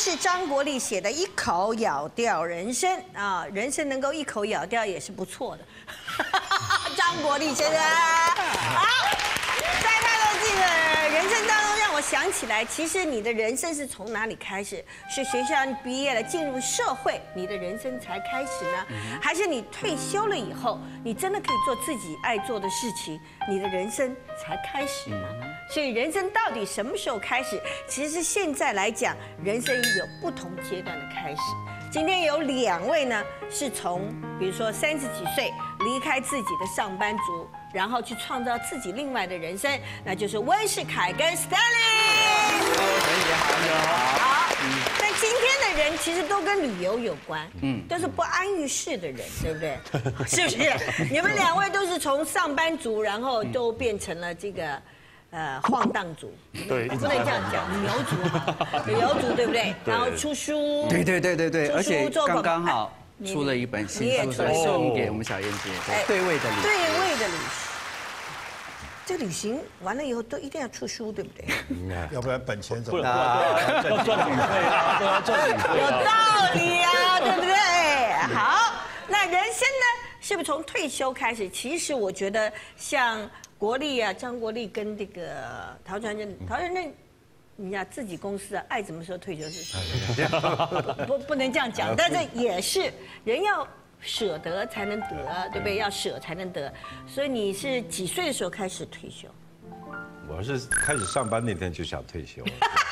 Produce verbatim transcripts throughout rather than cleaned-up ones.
是张国立写的《一口咬掉人生》啊，人生能够一口咬掉也是不错的。张国立先生，好，在他的这个人生当中，让我想起来，其实你的人生是从哪里开始？是学校毕业了进入社会，你的人生才开始呢？还是你退休了以后，你真的可以做自己爱做的事情，你的人生才开始呢？所以人生到底什么时候开始？其实现在来讲，人生有不同阶段的开始。今天有两位呢，是从比如说三十几岁离开自己的上班族，然后去创造自己另外的人生，那就是温世凯跟 Stanley。 你好，你好。 好，但今天的人其实都跟旅游有关，嗯，都是不安于世的人，对不对？是不是？你们两位都是从上班族，然后都变成了这个。呃，晃荡族， 对， 不能这样讲，旅游族，旅游族对不对？然后出书， 对对对对对，而且刚刚好出了一本新书，送给我们小燕姐，对味的旅行。 对味的旅行，这旅行完了以后都一定要出书，对不对？ 要不然本钱怎么办？要赚旅费啊，都要赚旅费。 有道理啊，对不对？好，那人生呢，是不是从退休开始？其实我觉得像。国立啊，张国立跟这个陶传正，陶传正，人家自己公司啊，爱什么时候退休是什么，不不能这样讲，但是也是人要舍得才能得，对不对？要舍才能得，所以你是几岁的时候开始退休？ 我是开始上班那天就想退休，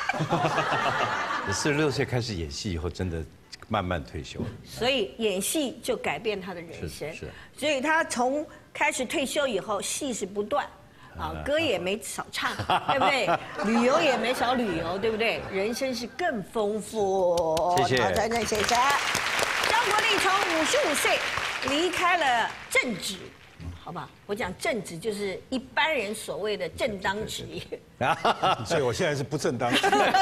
四十六岁开始演戏以后，真的慢慢退休了。 所以演戏就改变他的人生， 是，是所以他从。开始退休以后，戏是不断，啊，歌也没少唱，对不对？旅游也没少旅游，对不对？人生是更丰富。 谢谢。 陶传正先生，张国立从五十五岁离开了正职，好吧？我讲正职就是一般人所谓的正当职业。 所以我现在是不正当。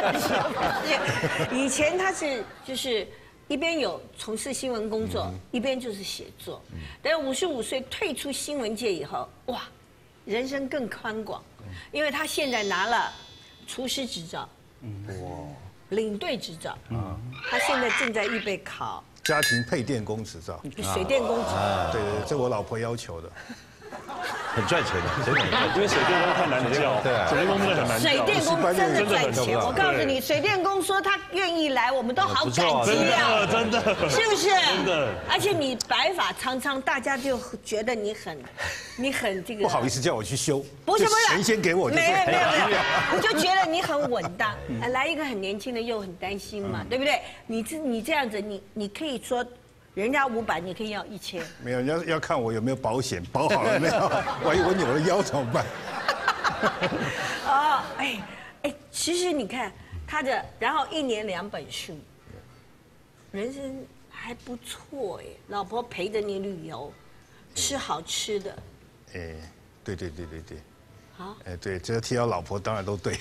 以前他是就是。一边有从事新闻工作，一边就是写作。等五十五岁退出新闻界以后，哇，人生更宽广，因为他现在拿了厨师执照，哇，领队执照，他现在正在预备考家庭配电工执照， 水电工执照。 对对，这我老婆要求的。 很赚钱的，真的很赚钱。 因为水电工太难叫，对啊，水电工真的很难叫。 水电工真的赚钱，我告诉你，水电工说他愿意来，我们都好感激啊， 真的， 是不是？ 真的。 而且你白发苍苍，大家就觉得你很，你很这个。 不好意思叫我去修， 不是不是， 钱先给我。 没有没有没有，我就觉得你很稳当，来一个很年轻的又很担心嘛，对不对？你这你这样子，你你可以说。人家五百，你可以要一千。 没有，要要看我有没有保险，保好了没有？万一我扭了腰怎么办？ 哦，哎哎，其实你看他的，然后一年两本书，人生还不错哎。老婆陪着你旅游，吃好吃的。 哎，对对对对对。 好。 哎，对，只要提到老婆，当然都对。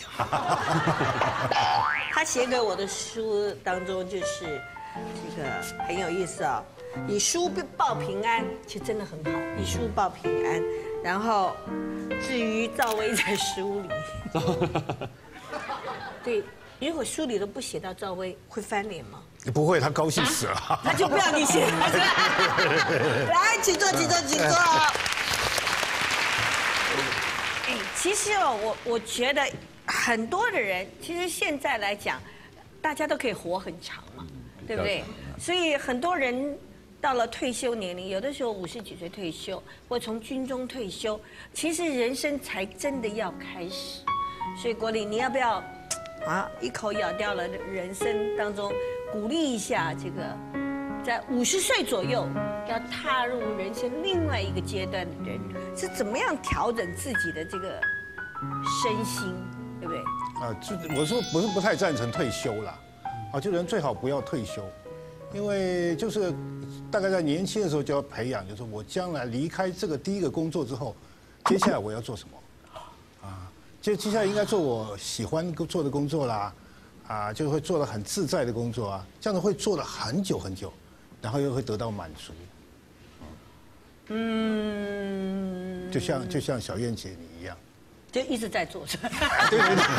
他写给我的书当中就是。这个很有意思啊、哦，以书报平安，其实真的很好，以书报平安。然后，至于赵薇在书里，对，如果书里都不写到赵薇，会翻脸吗？ 不会，他高兴死了。啊、 他就不要你写了，是吧？来，请坐，请坐，请坐。哎，其实哦，我我觉得很多的人，其实现在来讲，大家都可以活很长嘛。对不对？所以很多人到了退休年龄，有的时候五十几岁退休，或从军中退休，其实人生才真的要开始。所以国立，你要不要啊一口咬掉了人生当中，鼓励一下这个在五十岁左右要踏入人生另外一个阶段的人，是怎么样调整自己的这个身心，对不对？ 啊，就我说不是不太赞成退休啦。啊，就人最好不要退休，因为就是大概在年轻的时候就要培养，就是我将来离开这个第一个工作之后，接下来我要做什么？啊，就接下来应该做我喜欢做的工作啦，啊，就会做得很自在的工作啊，这样子会做了很久很久，然后又会得到满足。嗯，就像就像小燕姐你一样。 就一直在做。 对对对。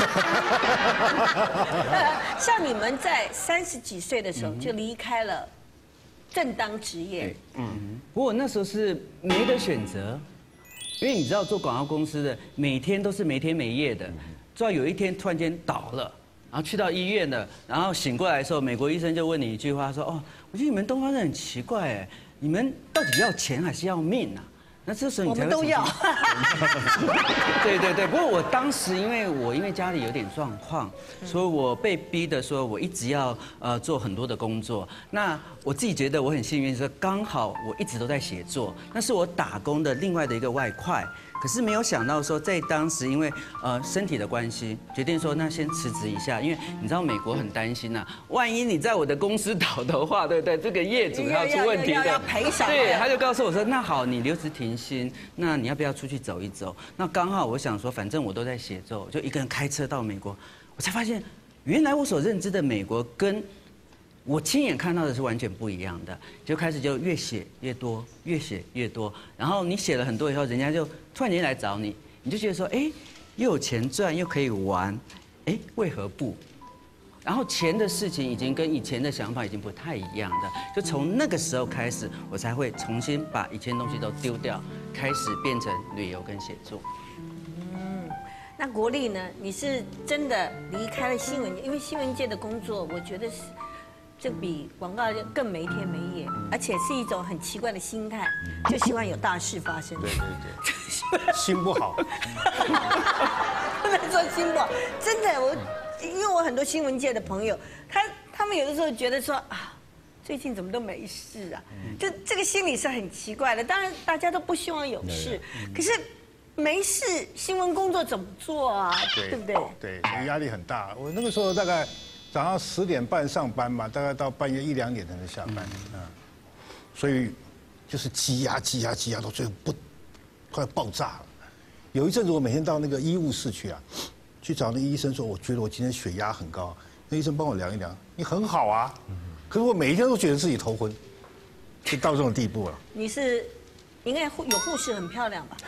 像你们在三十几岁的时候就离开了正当职业， 嗯，不过那时候是没得选择，因为你知道做广告公司的每天都是没天没夜的，直到有一天突然间倒了。 然后去到医院了，然后醒过来的时候，美国医生就问你一句话，说：“哦，我觉得你们东方人很奇怪，哎，你们到底要钱还是要命啊？”那这时候你才会我们都要。 对对对，不过我当时因为我因为家里有点状况，所以我被逼的说，我一直要呃做很多的工作。那我自己觉得我很幸运，说刚好我一直都在写作，那是我打工的另外的一个外快。 可是没有想到说，在当时因为呃身体的关系，决定说那先辞职一下，因为你知道美国很担心呐，万一你在我的公司倒的话，对不对？这个业主要出问题的， 要赔偿。 对，他就告诉我说，那好，你留职停薪，那你要不要出去走一走？那刚好我想说，反正我都在写作，就一个人开车到美国，我才发现，原来我所认知的美国跟 我亲眼看到的是完全不一样的，就开始就越写越多，越写越多。然后你写了很多以后，人家就突然间来找你，你就觉得说，哎，又有钱赚，又可以玩，哎，为何不？然后钱的事情已经跟以前的想法已经不太一样的，就从那个时候开始，我才会重新把以前的东西都丢掉，开始变成旅游跟写作。 那国立呢？你是真的离开了新闻界，因为新闻界的工作，我觉得是这比广告业更没天没夜，而且是一种很奇怪的心态，就希望有大事发生。 对对对，心不好。 不能说心不好，真的我，因为我很多新闻界的朋友，他他们有的时候觉得说啊。 最近怎么都没事啊？就这个心理是很奇怪的。当然，大家都不希望有事，可是没事，新闻工作怎么做啊？对不对？ 对，压力很大。我那个时候大概早上十点半上班嘛，大概到半夜一两点才能下班啊，所以就是积压、积压、积压到最后不快爆炸了。有一阵子我每天到那个医务室去啊，去找那个医生说，我觉得我今天血压很高，那医生帮我量一量，你很好啊。 可是我每一天都觉得自己头昏，就到这种地步了。 你是应该护有护士很漂亮吧？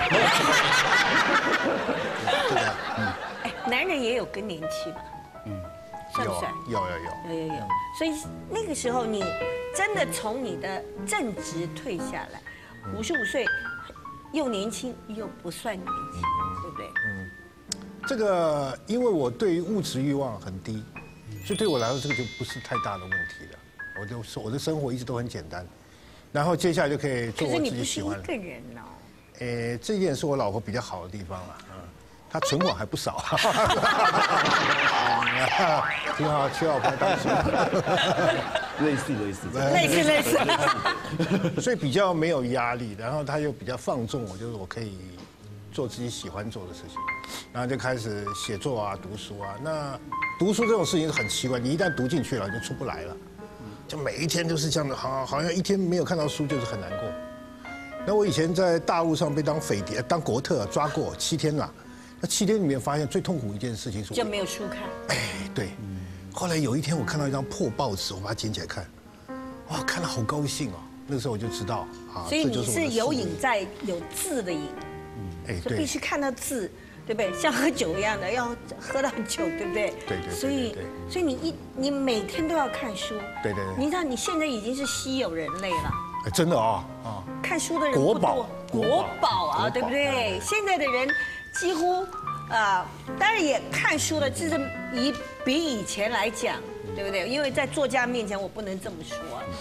对啊，嗯。 哎，男人也有更年期吧？嗯，算不算？ 有有有有有有。所以那个时候你真的从你的正职退下来，五十五岁，又年轻又不算年轻，对不对？嗯。 这个因为我对于物质欲望很低。 所以对我来说，这个就不是太大的问题了。我就我的生活一直都很简单，然后接下来就可以做我自己喜欢的。 可是你不是一个人哦。 诶，这一点是我老婆比较好的地方了，嗯，她存款还不少。挺好，娶老婆当媳妇。 类似类似。 类似类似。 所以比较没有压力，然后她又比较放纵我，就是我可以做自己喜欢做的事情，然后就开始写作啊、读书啊。那 读书这种事情是很奇怪，你一旦读进去了，就出不来了，就每一天都是这样的，好，好像一天没有看到书就是很难过。那我以前在大陆上被当匪谍、当国特抓过七天了，那七天里面发现最痛苦一件事情是就没有书看。 哎，对。后来有一天我看到一张破报纸，我把它捡起来看，哇，看了好高兴哦。那个时候我就知道啊， 所以你是有瘾在有字的瘾， 哎， 对，必须看到字。 对不对？像喝酒一样的，要喝到酒，对不对？ 对对。 所以，所以你一你每天都要看书。 对对对。 你知道你现在已经是稀有人类了。 真的啊啊！ 看书的人不多，国宝啊，对不对？现在的人几乎啊，当然也看书了，就是以比以前来讲，对不对？因为在作家面前我不能这么说。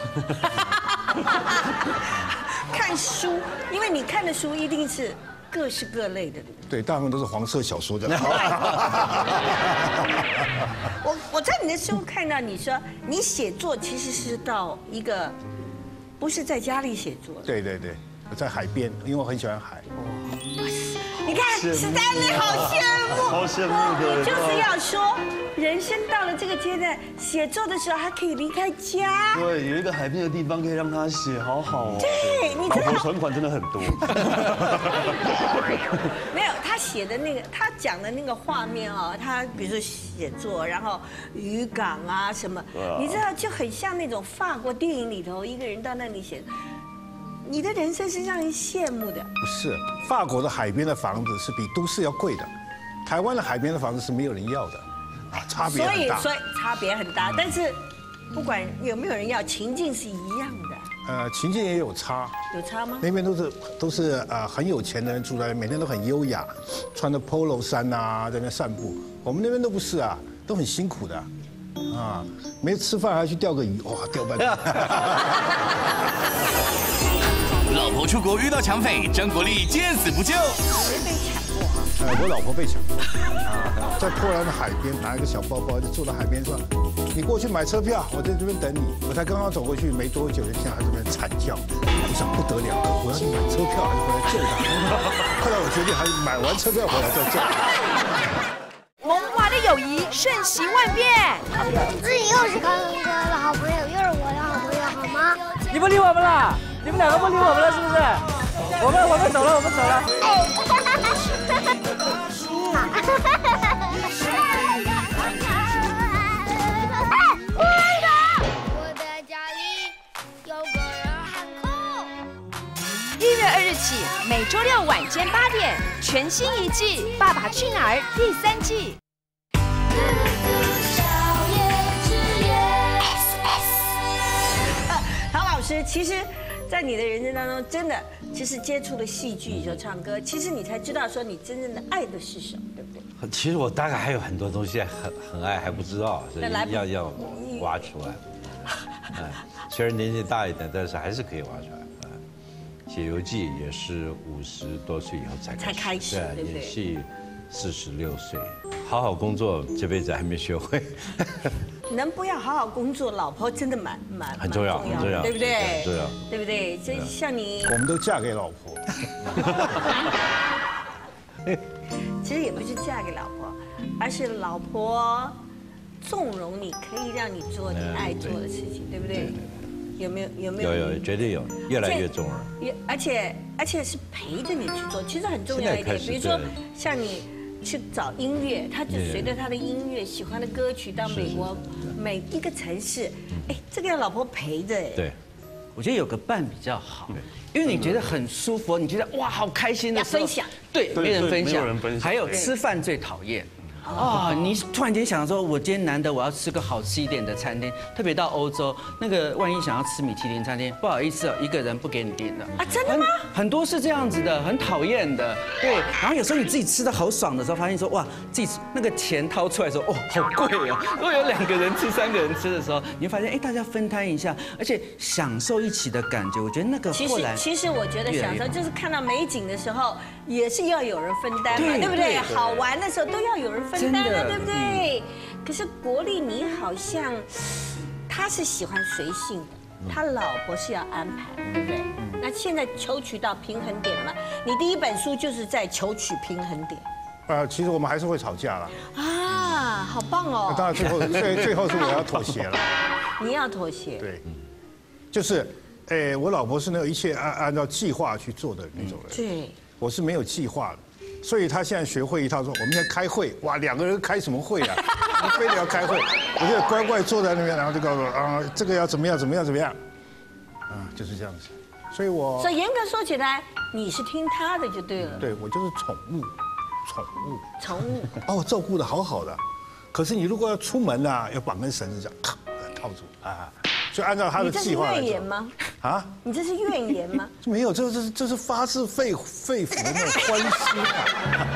看书，因为你看的书一定是。 各式各类的， 对，大部分都是黄色小说的。 我我在你的书看到你说，你写作其实是到一个，不是在家里写作。 对对对，我在海边，因为我很喜欢海。 你看，史丹利好羡慕， 好羡慕的。 我就是要说，人生到了这个阶段，写作的时候还可以离开家。 对，有一个海边的地方可以让他写，好好哦。 对，你知道， 存款真的很多。 没有，他写的那个，他讲的那个画面啊，他比如说写作，然后渔港啊什么，你知道就很像那种法国电影里头一个人到那里写。 你的人生是让人羡慕的。 不是，法国的海边的房子是比都市要贵的，台湾的海边的房子是没有人要的，啊，差别很大。 所以，所以差别很大，但是不管有没有人要，情境是一样的。 呃，情境也有差， 有差吗？ 那边都是都是呃很有钱的人住在那边，每天都很优雅，穿着 polo 衫啊，在那边散步。我们那边都不是啊，都很辛苦的，啊，没吃饭还去钓个鱼，哇，钓半天。 老婆出国遇到抢匪，张国立见死不救。 谁被抢过啊？ 呃，我老婆被抢，啊，在波兰的海边拿一个小包包，就坐到海边说：“你过去买车票，我在这边等你。”我才刚刚走过去没多久，就听到他这边惨叫，我想不得了，我要去买车票还是回来救他？后来我决定还是买完车票回来再救他。 萌娃的友谊瞬息万变。 自己又是康哥的好朋友，又是我的好朋友，好吗？ 你不理我们了？你们两个不理我们了是不是？我们我们走了，我们走了。 一月二日起，每周六晚间八点，全新一季《爸爸去哪儿》第三季。 唐老师，其实，在你的人生当中，真的，其实接触了戏剧以后唱歌，其实你才知道说你真正的爱的是什么，对不对？ 其实我大概还有很多东西很很爱还不知道，所以要要挖出来。哎，虽然年纪大一点，但是还是可以挖出来。写游记也是五十多岁以后才才开始，对不对？ 演戏四十六岁，好好工作，这辈子还没学会。 能不要好好工作，老婆真的蛮蛮很重要，很重要， 对不对？ 很重要， 对不对？所以像你， 我们都嫁给老婆。 其实也不是嫁给老婆，而是老婆纵容你，可以让你做你爱做的事情，对不对？有没有？有没有？ 有有，绝对有，越来越重要。 也而且而且是陪着你去做，其实很重要一点。比如说像你去找音乐，他就随着他的音乐喜欢的歌曲到美国每一个城市，哎，这个要老婆陪着哎。 对， 我觉得有个伴比较好，因为你觉得很舒服，你觉得哇好开心的时候， 要分享， 对，没人分享， 没有人分享。 还有吃饭最讨厌。啊！你突然间想说，我今天难得我要吃个好吃一点的餐厅，特别到欧洲，那个万一想要吃米其林餐厅，不好意思哦，一个人不给你订的啊！真的吗？ 很多是这样子的，很讨厌的。对，然后有时候你自己吃的好爽的时候，发现说哇，自己那个钱掏出来的时候，哦，好贵哦。如果有两个人吃、三个人吃的时候，你会发现哎，大家分摊一下，而且享受一起的感觉，我觉得那个后来其实其实我觉得享受就是看到美景的时候，也是要有人分担嘛，对不对？好玩的时候都要有人分担的，对不对？对，可是国立你好像他是喜欢随性的，他老婆是要安排，对不对？那现在求取到平衡点了吗？你第一本书就是在求取平衡点。 呃，其实我们还是会吵架了。 啊，好棒哦！ 当然最后最最后是我要妥协了。 你要妥协？ 对，就是，哎，我老婆是那个一切按按照计划去做的那种人。 对， 我是没有计划的。所以他现在学会一套说，我们现在开会，哇，两个人开什么会啊？非得要开会，我就乖乖坐在那边，然后就告诉我啊，这个要怎么样，怎么样，怎么样，啊，就是这样子。所以我所以严格说起来，你是听他的就对了。 对，我就是宠物，宠物， 宠物， 把我照顾得好好的。可是你如果要出门啊，要绑根绳子这样套套住啊，就按照他的计划来做。 你这是怨言吗？ 啊？ 你这是怨言吗？ 没有，这是这是发自肺肺腑的那种欢心啊。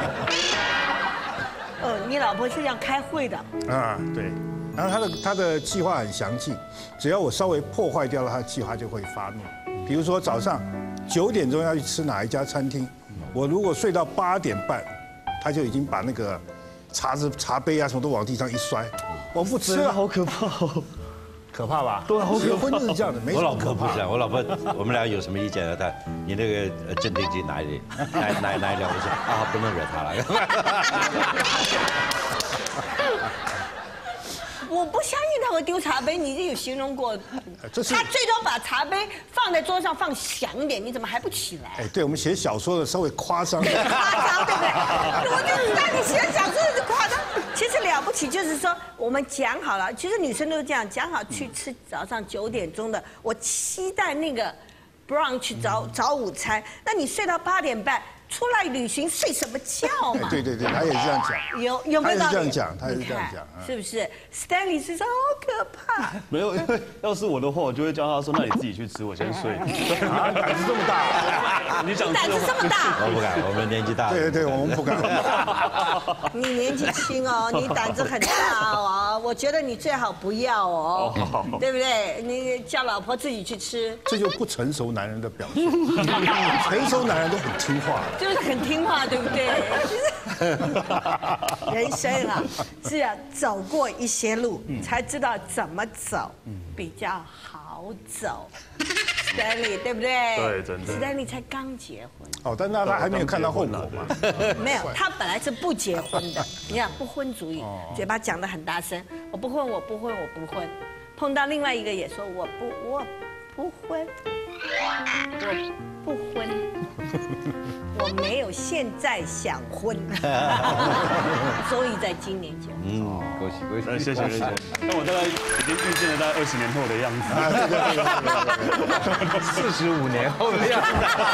呃，你老婆是要开会的。 啊，对。然后他的他的计划很详细，只要我稍微破坏掉了他的计划，就会发怒。比如说早上九点钟要去吃哪一家餐厅，我如果睡到八点半，他就已经把那个茶子茶杯啊什么都往地上一摔，我不吃了， 好可怕哦。 可怕吧？ 对，好结婚就是这样的，没什么可怕。 我老婆不是，我老婆，我们俩有什么意见？她，你那个镇定剂哪里哪哪哪一辆？我说啊，不能惹她了。 我不相信他会丢茶杯，你这有形容过。 这是他最多把茶杯放在桌上放响一点，你怎么还不起来？ 哎，对我们写小说的稍微夸张。 夸张对不对？我就是让你写小说是夸张。其实了不起就是说，我们讲好了，其实女生都是这样，讲好去吃早上九点钟的，我期待那个 brunch 早早午餐，那你睡到八点半。出来旅行睡什么觉嘛？ 对对对，他也是这样讲。 有有没有？ 他也是这样讲，他也是这样讲， 是不是 ？Stanley 是说好可怕。 没有，因为要是我的话，我就会叫他说：“那你自己去吃，我先睡。” 啊，胆子这么大， 你想胆子这么大？ 我不敢，我们年纪大。 对对对，我们不敢。 你年纪轻哦，你胆子很大哦，我觉得你最好不要哦，对不对？你叫老婆自己去吃， 这就不成熟男人的表现。成熟男人都很听话。 就是很听话，对不对？人生啊，是要走过一些路，才知道怎么走比较好走。Stanley 对不对？ 对，真的。 Stanley 才刚结婚。 哦，但那他还没有看到后果嘛？ 没有，他本来是不结婚的。你看不婚主义，嘴巴讲得很大声，我不婚，我不婚，我不婚。碰到另外一个也说我不，我不婚，我不婚。我没有现在想婚，所以在今年结婚。 嗯，恭喜恭喜！ 谢谢谢谢。但我大概已经预见了大概二十年后的样子。 四十五年后的样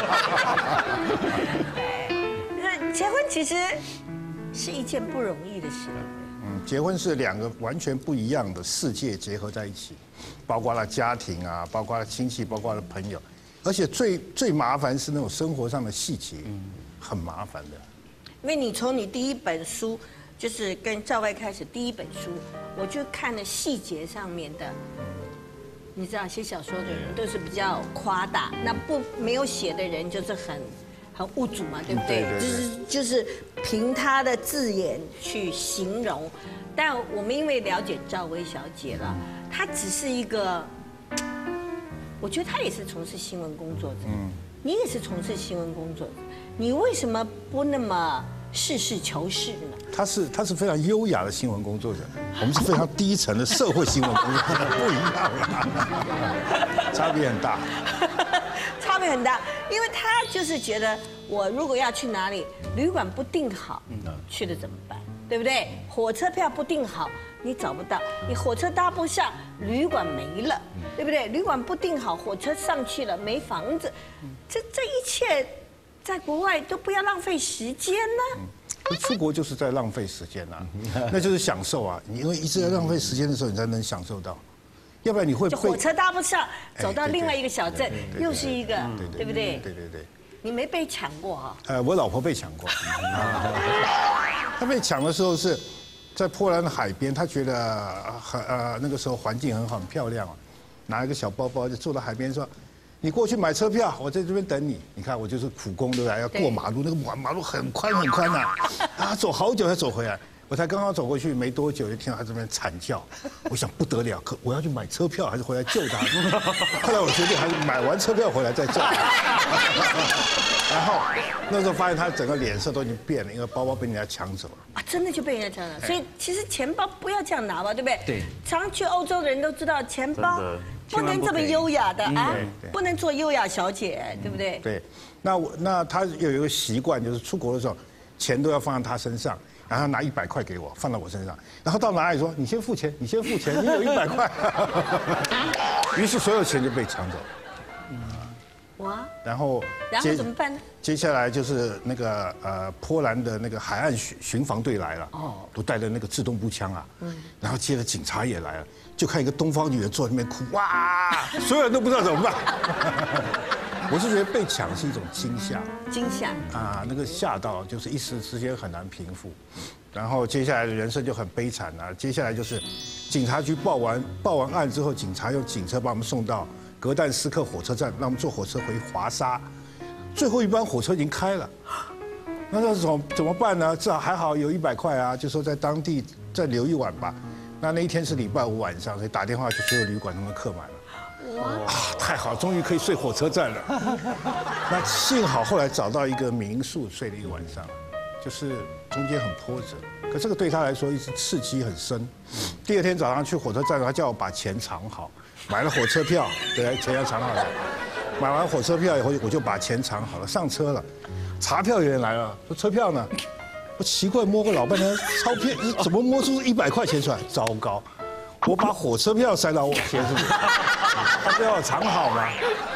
子。 对，那结婚其实是一件不容易的事。 嗯，结婚是两个完全不一样的世界结合在一起，包括了家庭啊，包括了亲戚，包括了朋友。而且最最麻烦是那种生活上的细节，很麻烦的。 因为你从你第一本书，就是跟赵薇开始第一本书，我就看了细节上面的。你知道写小说的人都是比较夸大，那不没有写的人就是很很物主嘛，对不对？就是就是凭他的字眼去形容。但我们因为了解赵薇小姐了，她只是一个。我觉得他也是从事新闻工作者，嗯，你也是从事新闻工作者，你为什么不那么实事求是呢？ 他是他是非常优雅的新闻工作者，我们是非常低层的社会新闻工作者，不一样啊，差别很大， 差别很大，因为他就是觉得我如果要去哪里，旅馆不订好，去了怎么办？对不对？火车票不订好。你找不到，你火车搭不上，旅馆没了，对不对？旅馆不订好，火车上去了，没房子，这这一切，在国外都不要浪费时间呢。 出国就是在浪费时间啊，那就是享受啊。你因为一直在浪费时间的时候，你才能享受到，要不然你会被火车搭不上，走到另外一个小镇，又是一个，对不对？ 对对对。 你没被抢过哈？ 呃，我老婆被抢过，她被抢的时候是。在波兰的海边，他觉得很呃那个时候环境很好，很漂亮啊，拿一个小包包就坐到海边说：“你过去买车票，我在这边等你。”你看我就是苦工对吧？要过马路，那个马马路很宽很宽呐，啊，走好久才走回来。我才刚刚走过去没多久，就听到他这边惨叫。我想不得了，可我要去买车票还是回来救他？后来我决定还是买完车票回来再救他。然后那时候发现他整个脸色都已经变了，因为包包被人家抢走了。 啊，真的就被人家抢了。所以其实钱包不要这样拿吧，对不对？ 对。 常去欧洲的人都知道，钱包不能这么优雅的啊，不能做优雅小姐，对不对？ 对。那我那他有一个习惯，就是出国的时候，钱都要放在他身上。然后拿一百块给我，放到我身上，然后到哪里说你先付钱，你先付钱，你有一百块，于是所有钱就被抢走。 哇！ 然后然后怎么办呢？ 接下来就是那个呃波兰的那个海岸巡巡防队来了，哦，都带着那个自动步枪啊，嗯，然后接着警察也来了，就看一个东方女人坐在那边哭，哇，所有人都不知道怎么办。我是觉得被抢是一种惊吓， 惊吓啊，那个吓到就是一时之间很难平复，然后接下来的人生就很悲惨啊。接下来就是警察局报完报完案之后，警察用警车把我们送到格但斯克火车站，让我们坐火车回华沙。最后一班火车已经开了，那那怎么怎么办呢？至少还好有一百块啊，就说在当地再留一晚吧。那那一天是礼拜五晚上，所以打电话去所有旅馆，他们客满了。啊，太好，终于可以睡火车站了。那幸好后来找到一个民宿睡了一个晚上，就是中间很波折，可这个对他来说一直刺激很深。第二天早上去火车站，他叫我把钱藏好，买了火车票，对，钱要藏好了。买完火车票以后，我就把钱藏好了，上车了。查票员来了，说车票呢？我奇怪，摸个老半天，钞票怎么摸出一百块钱出来？糟糕！我把火车票塞到我鞋子里，他不要我藏好吗？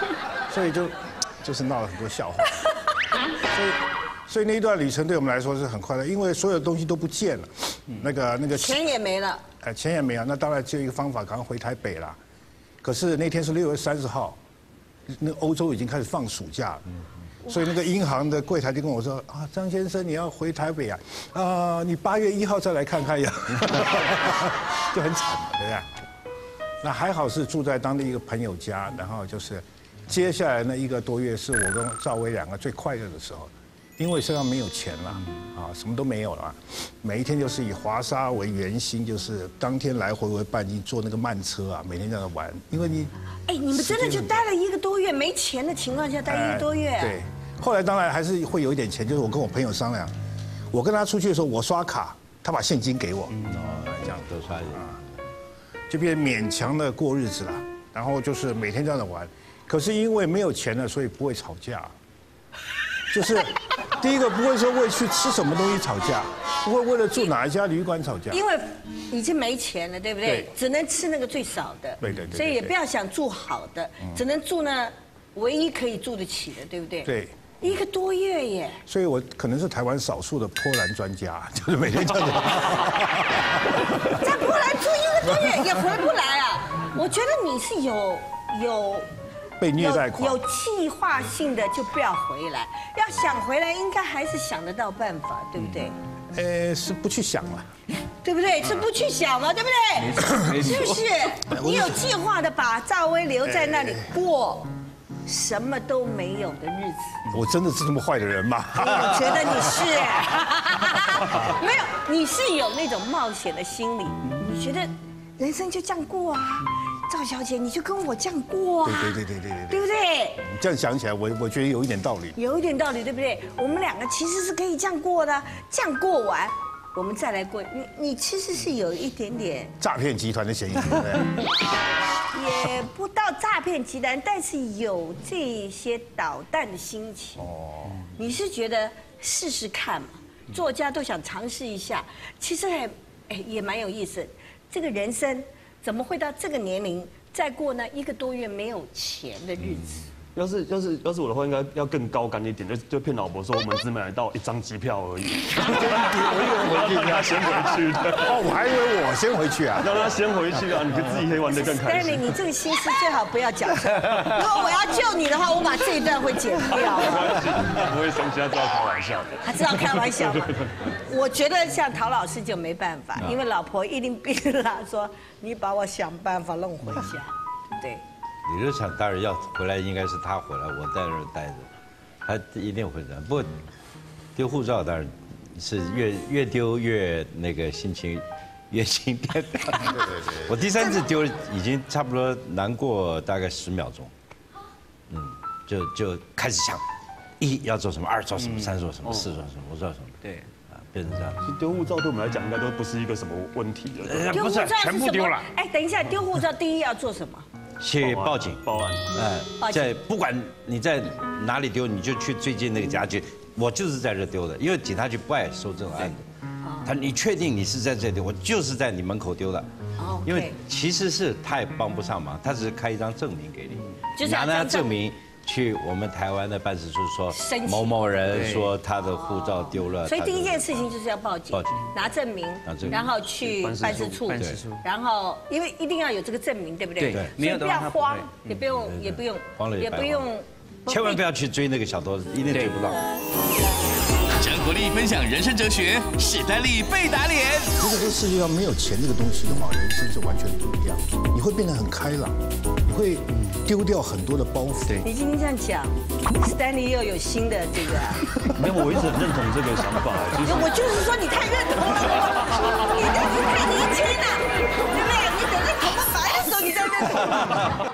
所以就就是闹了很多笑话。所以所以那一段旅程对我们来说是很快乐，因为所有东西都不见了，那个那个钱也没了， 呃，钱也没有，那当然只有一个方法，赶快回台北啦。可是那天是六月三十号，那欧洲已经开始放暑假了。所以那个银行的柜台就跟我说啊，张先生你要回台北啊，啊你八月一号再来看看呀，就很惨，对不对？那还好是住在当地一个朋友家，然后就是接下来那一个多月是我跟赵薇两个最快乐的时候，因为身上没有钱了，啊什么都没有了，每一天就是以华沙为圆心，就是当天来回为半径坐那个慢车啊，每天在那玩，因为你。 哎，你们真的就待了一个多月，没钱的情况下待一个多月、啊。 对，后来当然还是会有一点钱，就是我跟我朋友商量，我跟他出去的时候，我刷卡，他把现金给我，哦，这样都刷一啊，就变勉强的过日子了。然后就是每天这样的玩，可是因为没有钱了，所以不会吵架。就是第一个不会说为去吃什么东西吵架，不会为了住哪一家旅馆吵架， 因为已经没钱了，对不对？ 对， 只能吃那个最少的。 对对对。 所以也不要想住好的，只能住呢唯一可以住得起的，对不对？ 对。 一个多月耶。 所以我可能是台湾少数的波兰专家，就是每天这样子。 在波兰住一个多月也回不来啊！我觉得你是有有。 被虐待狂， 有计划性的就不要回来，要想回来应该还是想得到办法，对不对？ 呃，是不去想了， 对不对？是不去想嘛，对不对？是不是？你有计划的把赵薇留在那里过什么都没有的日子。 我真的是这么坏的人吗？ 我觉得你是，没有，你是有那种冒险的心理，你觉得人生就这样过啊？赵小姐，你就跟我这样过啊？ 对对对对对对，对不对？ 这样想起来，我我觉得有一点道理。 有一点道理，对不对？我们两个其实是可以这样过的，这样过完，我们再来过。你你其实是有一点点诈骗集团的嫌疑，对不对？ 也不到诈骗集团，但是有这些捣蛋的心情。哦，你是觉得试试看嘛？作家都想尝试一下，其实还哎也蛮有意思。这个人生。怎么会到这个年龄再过那一个多月没有钱的日子？ 要是要是要是我的话，应该要更高干一点，就就骗老婆说我们只买到一张机票而已。我以为我要让他先回去的。 哦，我还以为我先回去啊， 让他先回去啊，你可以自己可以玩得更开心。 Stanley，你这个心思最好不要讲出来。如果我要救你的话，我把这一段会剪掉。 没关系，他不会生气，他知道开玩笑的。 他知道开玩笑嘛？我觉得像陶老师就没办法，因为老婆一定逼着他说：“你把我想办法弄回家。”对。 理论上当然要回来，应该是他回来，我在那儿待着，他一定会这样。不过丢护照当然是越越丢越那个心情越心颠。对对对。我第三次丢已经差不多难过大概十秒钟，嗯，就就开始想，一要做什么，二做什么，三做什么，四做什么，五做什么。对。变成这样， 其实丢护照对我们来讲应该都不是一个什么问题的。 丢护照全部丢了。哎，等一下，丢护照第一要做什么？ 去报警报案。 哎，在不管你在哪里丢，你就去最近那个家去。我就是在这丢的，因为警察局不爱收这种案子。他你确定你是在这丢？我就是在你门口丢的。哦。因为其实是他也帮不上忙，他只是开一张证明给你，拿那张证明。去我们台湾的办事处说某某人说他的护照丢了， 所以第一件事情就是要报警， 报警拿证明，然后去办事处，然后因为一定要有这个证明，对不对？ 对， 所以不要慌，也不用也不用慌了也不用， 千万不要去追那个小偷，一定追不到。 张国立分享人生哲学，史丹利被打脸。 如果这世界上没有钱这个东西的话，人生是完全不一样，你会变得很开朗，你会丢掉很多的包袱。对， 你今天这样讲 ，Stanley 又有新的这个。 没有，我一直很认同这个想法。其实我就是说你太认同了，你你太年轻了，对不对？你等到头发白的时候，你再认同。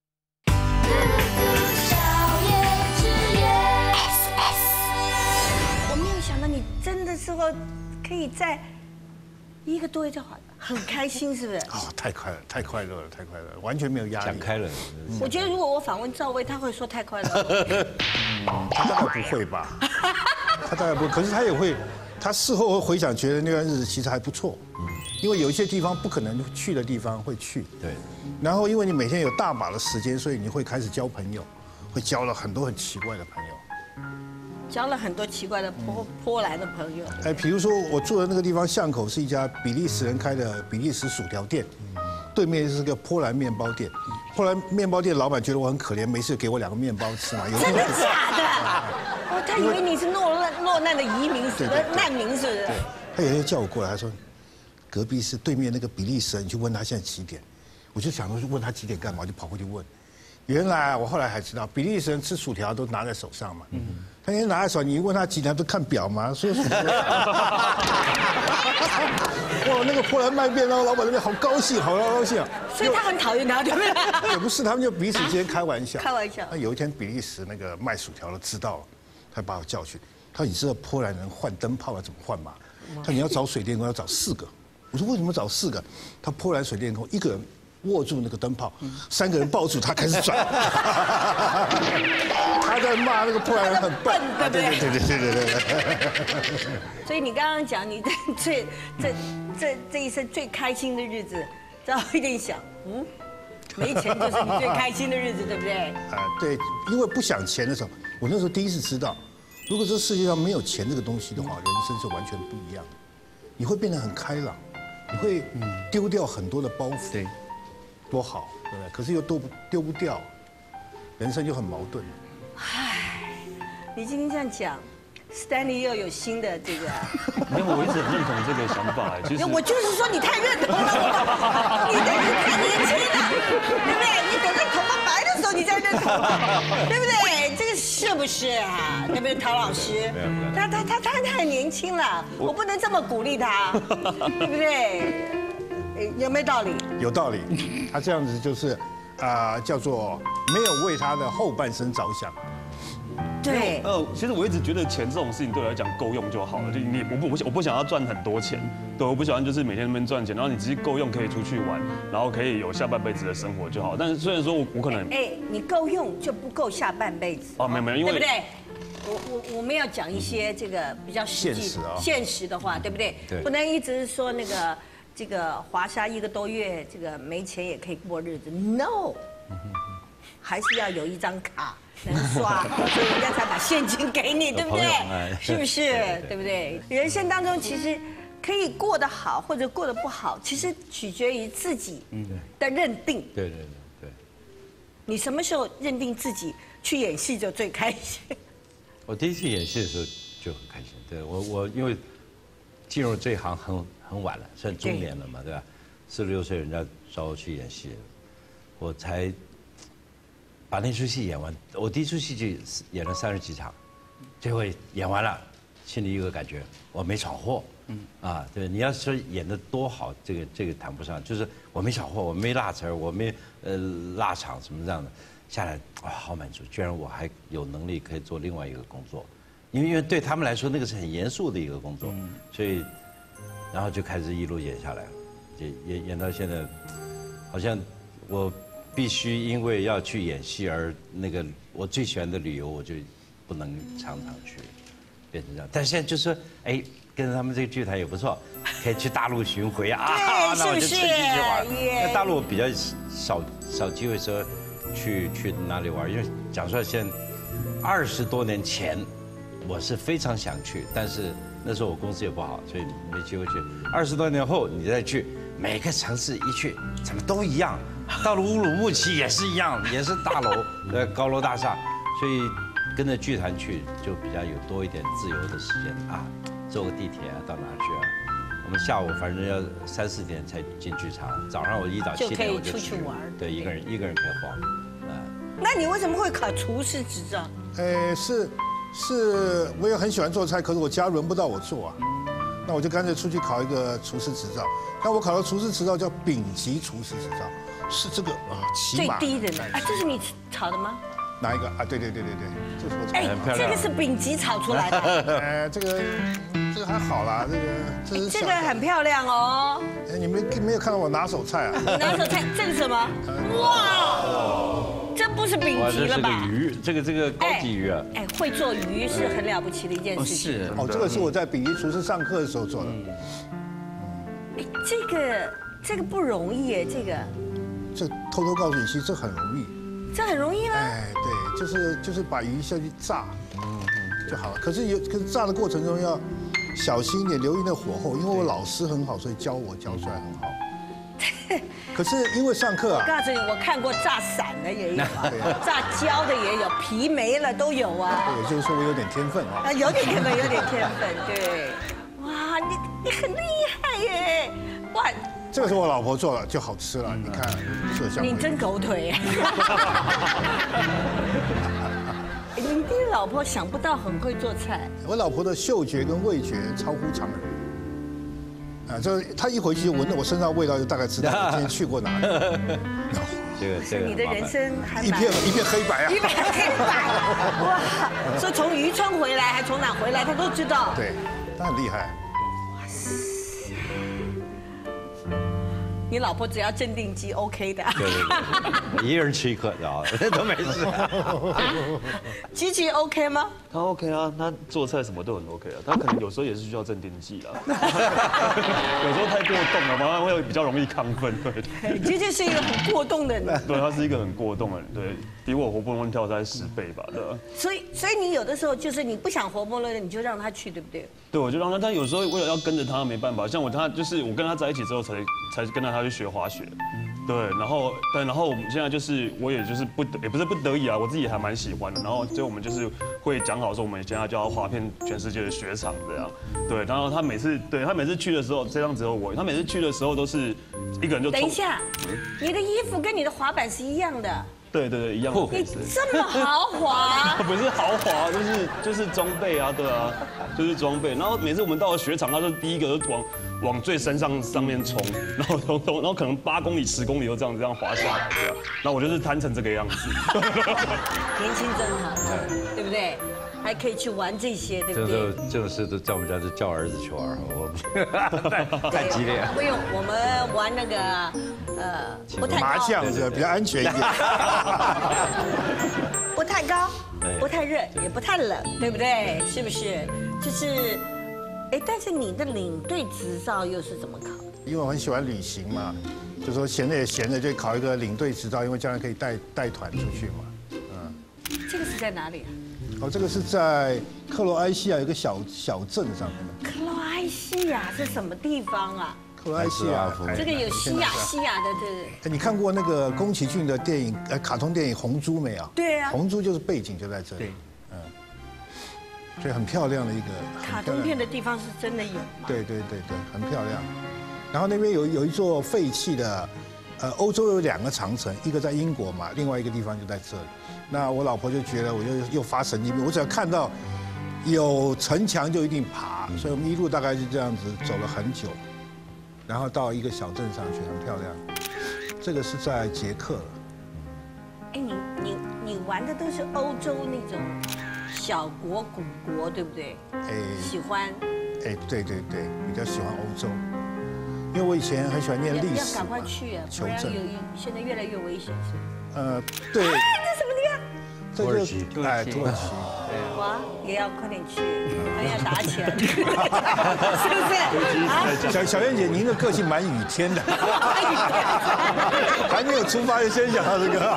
之后可以在一个多月就好了，很开心，是不是？ 啊，太快了，太快乐了，太快乐了，完全没有压力。 想开了。 我觉得如果我访问赵薇，他会说太快乐了。 嗯，他大概不会吧？他大概不会，可是他也会，他事后会回想，觉得那段日子其实还不错。因为有一些地方不可能去的地方会去。 对。 然后因为你每天有大把的时间，所以你会开始交朋友。 会交了很多很奇怪的朋友。 交了很多奇怪的波波兰的朋友。 哎，比如说我住的那个地方巷口是一家比利时人开的比利时薯条店，对面是个波兰面包店。波兰面包店老板觉得我很可怜，没事给我两个面包吃嘛。 真的假的？哦，他以为你是落难落难的移民，是难民，是不是？ 他有一天叫我过来，他说，隔壁是对面那个比利时人，你去问他现在几点。我就想说，问他几点干嘛？我就跑过去问。原来我后来还知道，比利时人吃薯条都拿在手上嘛。嗯。他因为拿在手，你问他几点，都看表嘛，所以薯条。哇，那个波兰卖便当老板那边好高兴，好高兴啊！ 所以他很讨厌他，对不对？ 也不是，他们就彼此之间开玩笑。 开玩笑。 那有一天，比利时那个卖薯条的知道了，他把我叫去，他说：“你知道波兰人换灯泡要怎么换吗？”他说：“你要找水电工要找四个。”我说：“为什么找四个？”他波兰水电工一个人握住那个灯泡，三个人抱住他开始转。他在骂那个波兰人很笨， 对不对？ 对对对对对对。 所以你刚刚讲你最这这这一生最开心的日子，赵一定想，嗯，没钱就是你最开心的日子，对不对？ 啊，对，因为不想钱的时候，我那时候第一次知道，如果这世界上没有钱这个东西的话，人生是完全不一样的。你会变得很开朗，你会丢掉很多的包袱， 对， 多好，对不对？可是又丢不丢不掉，人生就很矛盾。 唉，你今天这样讲 ，Stanley 又有新的这个。 没有，我一直很认同这个想法。其实我就是说你太认同了，你这个太年轻了，对不对？你等到头发白的时候你再认同，对不对？这个是不是啊？对不对，陶老师？他他他他太年轻了，我不能这么鼓励他，对不对？有没有道理？ 有道理，他这样子就是，啊，叫做没有为他的后半生着想。 对， 呃，其实我一直觉得钱这种事情对我来讲够用就好了，就你我不我不我不想要赚很多钱，对，我不喜欢就是每天那边赚钱，然后你只是够用可以出去玩，然后可以有下半辈子的生活就好。但是虽然说我我可能， 哎，你够用就不够下半辈子。 哦，没有没有，因为对不对？我我我们要讲一些这个比较实际现实的话，对不对？ 对， 不能一直说那个这个华沙一个多月这个没钱也可以过日子 ，no， 还是要有一张卡。能刷，所以人家才把现金给你，对不对？是不是？对不对？人生当中其实可以过得好或者过得不好，其实取决于自己的认定。 对对对对。 你什么时候认定自己去演戏就最开心？ 我第一次演戏的时候就很开心。对我我因为进入这一行很很晚了，算中年了嘛，对吧？四十六岁人家找我去演戏，我才。把那出戏演完，我第一出戏就演了三十几场，最后演完了，心里有个感觉，我没闯祸。嗯，啊，对，你要说演得多好，这个这个谈不上，就是我没闯祸，我没落词儿，我没呃落场什么这样的，下来哇，好满足，居然我还有能力可以做另外一个工作，因为因为对他们来说那个是很严肃的一个工作，所以，然后就开始一路演下来了，演演演到现在，好像我。必须因为要去演戏而那个我最喜欢的旅游，我就不能常常去，变成这样。但现在就说，哎，跟着他们这个剧团也不错，可以去大陆巡回啊，那我就趁机去玩。因为大陆比较少少机会说去去哪里玩，因为讲说现在二十多年前，我是非常想去，但是那时候我公司也不好，所以没机会去。二十多年后你再去，每个城市一去，怎么都一样。到了乌鲁木齐也是一样，也是大楼，呃，高楼大厦，所以跟着剧团去就比较有多一点自由的时间啊，坐个地铁啊，到哪去啊？我们下午反正要三四点才进剧场，早上我一早七点我就去玩，对，一个人一个人可以晃，啊。 那你为什么会考厨师执照？ 呃，是是，我也很喜欢做菜，可是我家轮不到我做啊，那我就干脆出去考一个厨师执照。那我考的厨师执照叫丙级厨师执照。是这个啊，起码最低的呢？啊，这是你炒的吗？ 哪一个啊？对对对对对，这是我炒的。 哎，这个是丙级炒出来的。 哎，这个这个还好啦，这个这是这个很漂亮哦。 哎，你们没有看到我拿手菜啊？ 拿手菜，这个什么？哇，这不是丙级了吧？ 这是个鱼，这个这个高级鱼啊。 哎，会做鱼是很了不起的一件事情。 是哦，这个是我在丙级厨师上课的时候做的。 哎，这个这个不容易哎，这个。 这偷偷告诉你，其实这很容易。 这很容易吗？ 哎，对， 就是就是把鱼下去炸，就好了。可是有可是炸的过程中要小心一点，留意那火候，因为我老师很好，所以教我教出来很好。可是因为上课啊， 我告诉你，我看过炸散的也有啊，炸焦的也有，皮没了都有啊。 也就是说我有点天分啊。 啊，有点天分，有点天分，对。哇，你你很厉害耶！哇， 这个是我老婆做的，就好吃了。你看色香味。 你真狗腿。你的老婆想不到很会做菜。 我老婆的嗅觉跟味觉超乎常人。啊，就她一回去就闻到我身上味道，就大概知道我今天去过哪里。 这个这个你的人生还一片一片黑白啊！ 一片黑白，哇！说从渔村回来，还从哪回来，他都知道。 对，他很厉害。 哇塞！你老婆只要镇定剂 OK 的。 对对对，一人吃一颗，然后都没事。 机器 OK 吗？ 他 OK 啊，他做菜什么都很 OK 啊。他可能有时候也是需要镇定剂啊，有时候太过动了，反而会比较容易亢奋。对， 机器是一个很过动的人。 对，他是一个很过动的人，对，比我活蹦乱跳大概十倍吧，对吧？ 所以，所以你有的时候就是你不想活蹦乱跳，你就让他去，对不对？ 对，我就让他，他有时候为了要跟着他，没办法。像我，他就是我跟他在一起之后才才跟着他去学滑雪。对，然后对，然后我们现在就是我也就是不得也不是不得已啊，我自己也还蛮喜欢的。然后就我们就是会讲好说，我们现在就要划遍全世界的雪场这样。对，然后他每次对他每次去的时候，这样只有我，他每次去的时候都是一个人就。 等一下，你的衣服跟你的滑板是一样的。 对对对，一样。 你这么豪华？ 不是豪华，就是就是装备啊，对啊，就是装备。然后每次我们到了雪场，他就第一个就往往最山上上面冲，然后冲冲，然后可能八公里、十公里都这样这样滑下来，对啊。然后我就是摊成这个样子。 年轻真好，对不对？还可以去玩这些，对不对？ 这种这种事都在我们家就叫儿子去玩，我不太激烈。 不用，我们玩那个呃不太高， 麻将是比较安全一点。 不太高，不太热，也不太冷，对不对？是不是？就是，哎，但是你的领队执照又是怎么考？ 因为我很喜欢旅行嘛，就说闲着也闲着就考一个领队执照，因为将来可以带带团出去嘛。嗯， 这个是在哪里啊？ 哦，这个是在克罗埃西亚有个小小镇上面的。 克罗埃西亚是什么地方啊？ 克罗埃西亚， 这个有西亚西亚的这。 哎，你看过那个宫崎骏的电影呃卡通电影《红猪》没有？ 对啊， 红猪就是背景就在这里。 对， 嗯，所以很漂亮的一个。 卡通片的地方是真的有吗？ 对对对对，很漂亮。然后那边有有一座废弃的，呃，欧洲有两个长城，一个在英国嘛，另外一个地方就在这里。那我老婆就觉得我又又发神经病，我只要看到有城墙就一定爬，所以我们一路大概是这样子走了很久，然后到一个小镇上去，很漂亮。这个是在捷克。 哎，你你你玩的都是欧洲那种小国古国，对不对？哎，喜欢。 哎，对对对，比较喜欢欧洲，因为我以前很喜欢念历史。 要赶快去啊，不然有现在越来越危险是。 呃，对。 啊，这什么地方？ 土耳其， 哎，土耳其。 哇，也要快点去，还要打起来，是不是？ 小小燕姐，您的个性蛮雨天的，还没有出发就先想到这个，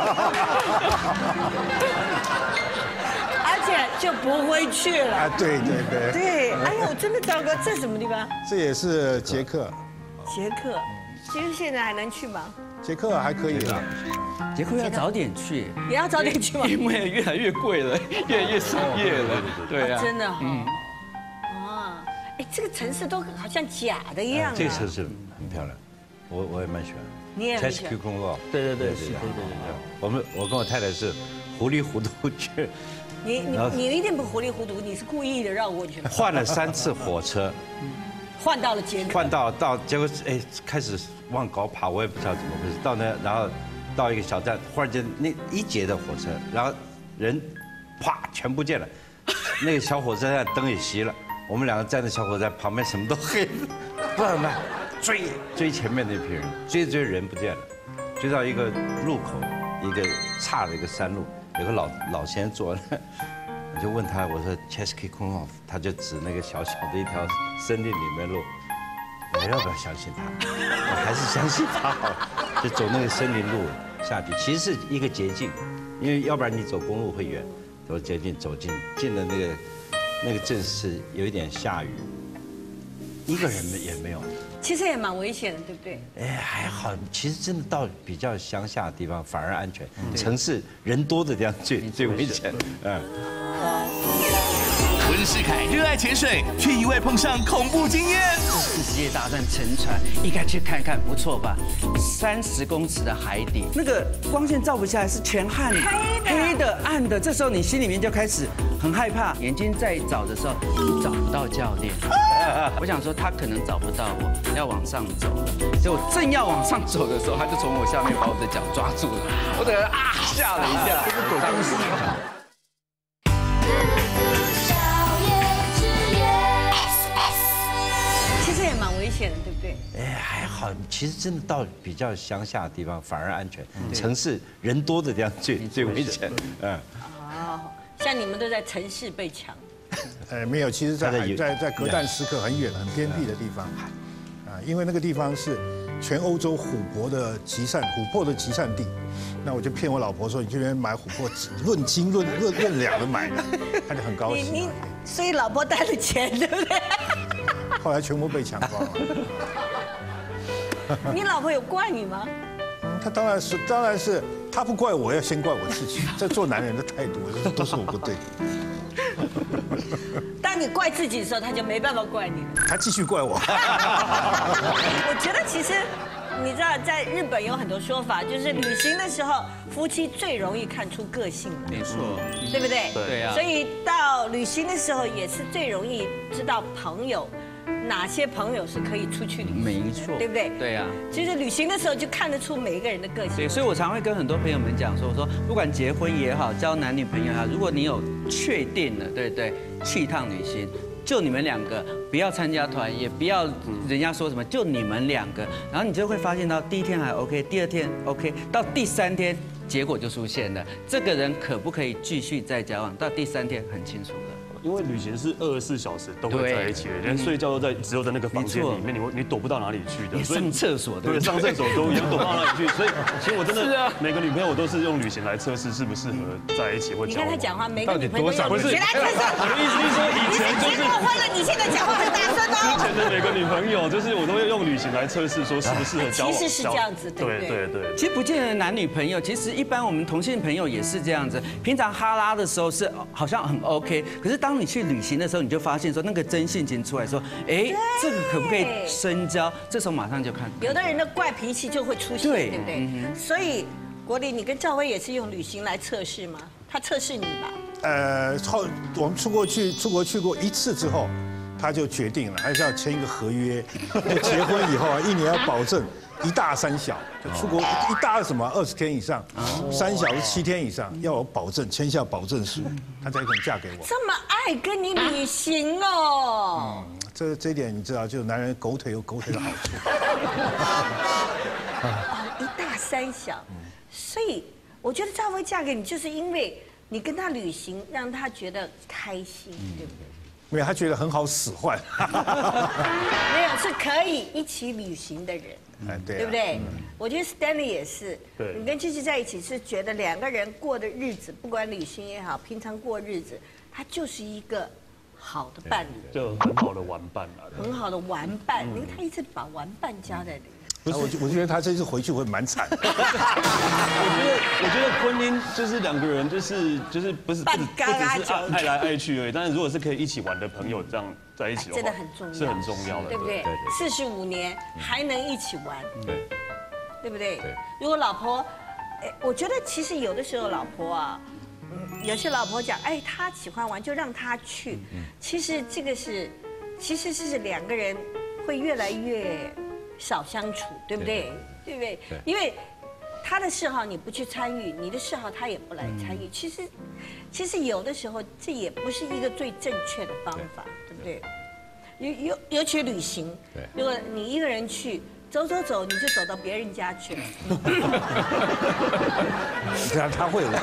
而且就不会去了。 啊，对对对。 对，哎呦，真的糟糕，这什么地方？ 这也是捷克。 捷克，捷克现在还能去吗？ 捷克还可以啦， 捷克要早点去， 也要早点去吗？ 因为越来越贵了，越来越商业了，对啊， 真的哈，啊，哎，这个城市都好像假的一样。 这个城市很漂亮，我我也蛮喜欢。 你也很喜欢。 公路， 对对对，是，对对对。 我们我跟我太太是糊里糊涂去。 你你你一定不糊里糊涂，你是故意的绕过去。 换了三次火车。 换到了捷克， 换到到结果哎开始往高爬，我也不知道怎么回事。到那然后到一个小站，忽然间那一节的火车，然后人啪全不见了，那个小火车站灯也熄了，我们两个站在小火车站旁边，什么都黑了，不知道怎么办，追追前面那批人，追追人不见了，追到一个路口，一个岔的一个山路，有个老老先生坐那。我就问他，我说 Český Krumlov， 他就指那个小小的一条森林里面路，我要不要相信他？我还是相信他好了，就走那个森林路下去，其实是一个捷径， 因为要不然你走公路会远，走接近走进进了那个那个镇是有一点下雨，一个人也没有。 其实也蛮危险的，对不对？ 哎，还好，其实真的到比较乡下的地方反而安全，城市人多的地方最最危险。嗯。 温世凯热爱潜水，却意外碰上恐怖经验。 世界大战沉船，应该去看看，不错吧？三十公尺的海底，那个光线照不下来，是全暗黑的、暗的。这时候你心里面就开始很害怕，眼睛在找的时候，你找不到教练。我想说他可能找不到我，要往上走了。结果正要往上走的时候，他就从我下面把我的脚抓住了，我整个人啊吓了一下。这是鬼故事。 其实也蛮危险的，对不对？ 哎，还好，其实真的到比较乡下的地方反而安全，城市人多的地方最最危险。嗯。 哦，像你们都在城市被抢。 呃，没有，其实在海在在格但斯克很远很偏僻的地方，啊，因为那个地方是全欧洲琥珀的集散琥珀的集散地，那我就骗我老婆说你去那边买琥珀，论斤论论论两的买，她就很高兴。 你你所以老婆带了钱，对不对？ 后来全部被抢光了。 你老婆有怪你吗？ 她当然是当然是她不怪我，要先怪我自己。这做男人的态度都是我不对。 当你怪自己的时候，他就没办法怪你。 他继续怪我。 我觉得其实，你知道，在日本有很多说法，就是旅行的时候，夫妻最容易看出个性来。 没错， 对不对？ 对啊。 所以到旅行的时候，也是最容易知道朋友。哪些朋友是可以出去旅行？ 没错， 对不对？ 对啊， 其实旅行的时候就看得出每一个人的个性。 对，所以我常会跟很多朋友们讲说，我说不管结婚也好，交男女朋友也好，如果你有确定了，对不对，去一趟旅行，就你们两个，不要参加团，也不要人家说什么，就你们两个，然后你就会发现到第一天还 OK， 第二天 OK， 到第三天结果就出现了，这个人可不可以继续再交往？到第三天很清楚了。 因为旅行是二十四小时都会在一起的，连睡觉都在只有在那个房间里面，你你躲不到哪里去的。 上厕所对，上厕所都也躲不到哪里去。所以其实我真的每个女朋友我都是用旅行来测试适不适合在一起或交往。 你看他讲话，每个女朋友不是， 旅行来测试。 我的意思是说以前就是结过婚了，你现在讲话很大声哦。 之前的每个女朋友就是我都会用旅行来测试说适不适合交往。 其实是这样子，对不对？ 对对。 其实不见得男女朋友，其实一般我们同性朋友也是这样子。平常哈拉的时候是好像很 OK， 可是当你去旅行的时候，你就发现说那个真性情出来说，哎，这个可不可以深交？这时候马上就看。 有的人的怪脾气就会出现，对不对？所以国立，你跟赵薇也是用旅行来测试吗？他测试你吧？ 呃，后我们出国去出国去过一次之后，他就决定了，还是要签一个合约，就结婚以后啊，一年要保证一大三小，就出国一大什么二十天以上，三小是七天以上，要有保证，签下保证书，她才肯嫁给我。 这么爱跟你旅行哦。 嗯，这这一点你知道，就男人狗腿有狗腿的好处。 哦，一大三小，所以我觉得赵薇嫁给你，就是因为你跟他旅行，让他觉得开心，对不对？ 没有，他觉得很好使唤。 没有，是可以一起旅行的人。 哎，对， 对不对？我觉得 Stanley 也是。 对。 你跟Gigi在一起是觉得两个人过的日子，不管旅行也好，平常过日子，他就是一个好的伴侣， 就很好的玩伴啊。 很好的玩伴，因为他一直把玩伴加在里面。 不是，我我觉得他这次回去会蛮惨。 我觉得，我觉得婚姻就是两个人，就是就是不是不只不只是爱来爱去而已。但是如果是可以一起玩的朋友，这样在一起的话， 真的很重要， 是很重要的， 对不对？四十五年还能一起玩， 对， 对不对？如果老婆，哎，我觉得其实有的时候老婆啊，嗯，有些老婆讲，哎，她喜欢玩就让她去。其实这个是，其实是两个人会越来越少相处，对不对？对不对？因为他的嗜好你不去参与，你的嗜好他也不来参与。其实，其实有的时候这也不是一个最正确的方法，对不对？尤尤尤其旅行，如果你一个人去走走走，你就走到别人家去了。 这样他会玩。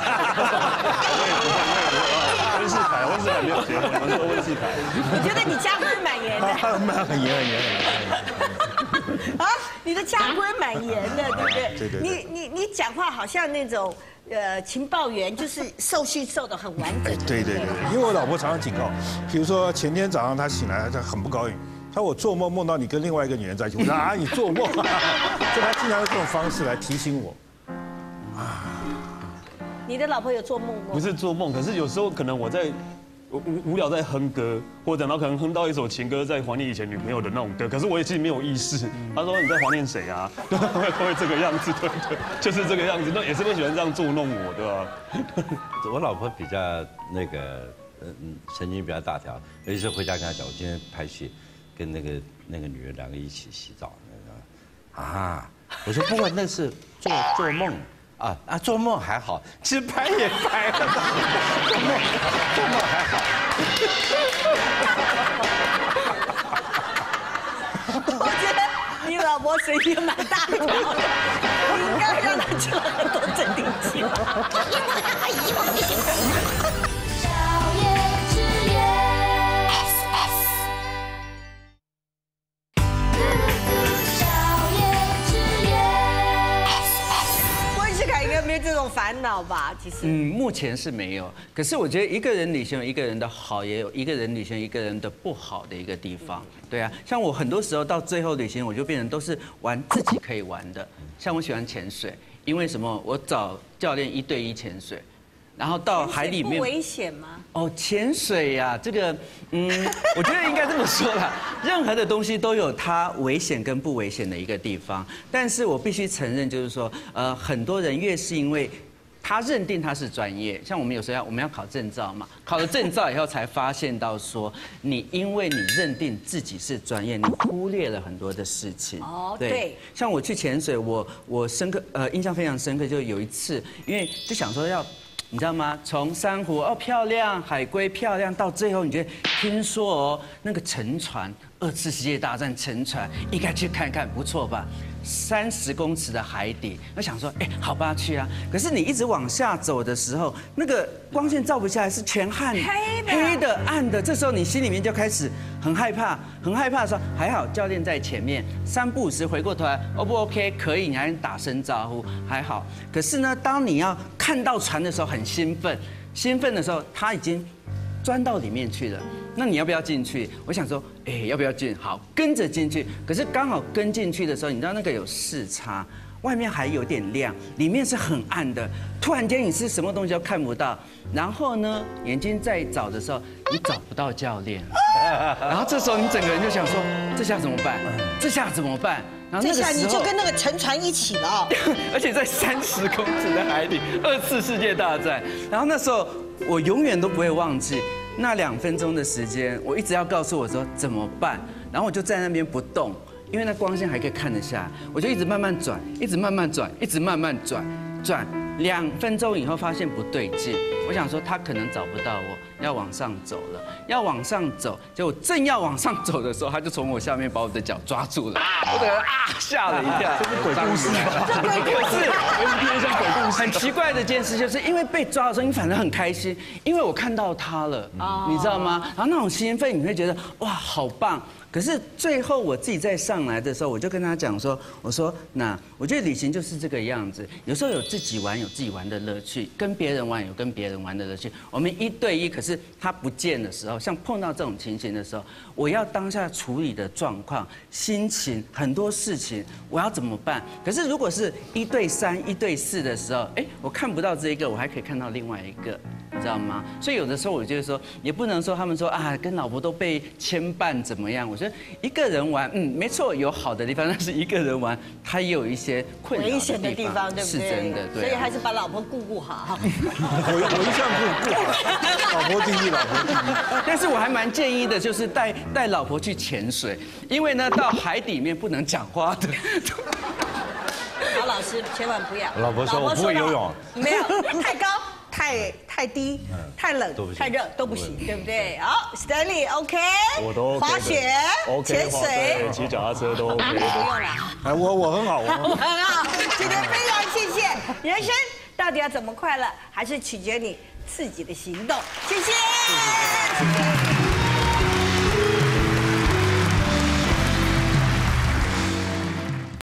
温世凯，温世凯没有结婚，我说温世凯。 我觉得你家不是蛮严的。 蛮很严很严很严。 啊，你的家规蛮严的，对不对？ 对对。 你你你讲话好像那种呃情报员，就是受训受得很完整。 对对对，因为我老婆常常警告，比如说前天早上她醒来，她很不高兴，她说我做梦梦到你跟另外一个女人在一起，我说啊你做梦，所以她经常用这种方式来提醒我。啊， 你的老婆有做梦吗？ 不是做梦，可是有时候可能我在。无无聊在哼歌，或者然后可能哼到一首情歌，在怀念以前女朋友的那种歌，可是我也其实没有意识。他说你在怀念谁啊？会会这个样子，对对，就是这个样子，那也是会喜欢这样捉弄我，对吧？ 我老婆比较那个，嗯，神经比较大条，有一次回家跟她讲，我今天拍戏，跟那个那个女人两个一起洗澡，啊，我说不过那是做做梦。啊啊！做梦还好，其实拍也拍了，做梦做梦还好。 我觉得你老婆神经蛮大条的，你应该让她吃了很多镇定剂。这种烦恼吧，其实嗯，目前是没有。可是我觉得一个人旅行有一个人的好，也有一个人旅行有一个人的不好的一个地方。对啊，像我很多时候到最后旅行，我就变成都是玩自己可以玩的。像我喜欢潜水，因为什么？我找教练一对一潜水，然后到海里面。 不危险吗？ 哦，潜水呀、啊，这个，嗯，我觉得应该这么说啦。任何的东西都有它危险跟不危险的一个地方，但是我必须承认，就是说，呃，很多人越是因为他认定他是专业，像我们有时候要我们要考证照嘛，考了证照以后才发现到说，你因为你认定自己是专业，你忽略了很多的事情。 哦，对。 像我去潜水，我我深刻呃印象非常深刻，就有一次，因为就想说要。你知道吗？从珊瑚哦漂亮，海龟漂亮，到最后你觉得听说哦那个沉船，二次世界大战沉船，应该去看看，不错吧？三十公尺的海底，我想说，哎，好吧，去啊。可是你一直往下走的时候，那个光线照不下来，是全暗黑的、 黑的、暗的。这时候你心里面就开始很害怕，很害怕的时候，还好教练在前面，三不五时回过头来 ，O 不 OK？ 可以，你还打声招呼，还好。可是呢，当你要看到船的时候，很兴奋，兴奋的时候，他已经钻到里面去了。那你要不要进去？我想说，哎，要不要进？好，跟着进去。可是刚好跟进去的时候，你知道那个有视差，外面还有点亮，里面是很暗的。突然间你是什么东西都看不到，然后呢，眼睛再找的时候，你找不到教练，然后这时候你整个人就想说，这下怎么办？这下怎么办？然后这下你就跟那个沉船一起了， 而且在三十公尺的海底，二次世界大战。然后那时候我永远都不会忘记。那两分钟的时间，我一直要告诉我说怎么办，然后我就在那边不动，因为那光线还可以看得下，我就一直慢慢转，一直慢慢转，一直慢慢转，转两分钟以后发现不对劲，我想说他可能找不到我，要往上走了，要往上走，结果正要往上走的时候，他就从我下面把我的脚抓住了，我整个啊吓了一跳， 这是鬼故事吧？ 这鬼故事，有点像鬼故事。很奇怪的一件事就是因为被抓的时候，你反正很开心，因为我看到他了，你知道吗？然后那种兴奋，你会觉得哇好棒。可是最后我自己再上来的时候，我就跟他讲说，我说那我觉得旅行就是这个样子，有时候有自己玩有自己玩的乐趣，跟别人玩有跟别人玩的乐趣。我们一对一，可是他不见的时候，像碰到这种情形的时候，我要当下处理的状况、心情很多事情，我要怎么办？可是如果是一对三、一对四的时候，哎，我看不到这一个，我还可以看到另外一个，你知道吗？所以有的时候我觉得说，也不能说他们说啊，跟老婆都被牵绊怎么样？我觉得一个人玩，嗯，没错，有好的地方，但是一个人玩，他也有一些困扰危险的地方，对不对？ 是真的，对。 所以还是把老婆顾顾好。 我我一向顾顾好，老婆第一，老婆第一。 但是我还蛮建议的，就是带带老婆去潜水，因为呢，到海底面不能讲话的。 曹老师千万不要。 老婆说我不会游泳。 没有，太高。太太低、太冷、太热都不行，对不对？好 ，Stanley OK， 我都滑雪、潜水、 骑脚踏车都 OK。 不用了， 哎，我我很好，我很好。今天非常谢谢。人生到底要怎么快乐，还是取决你自己的行动。谢谢。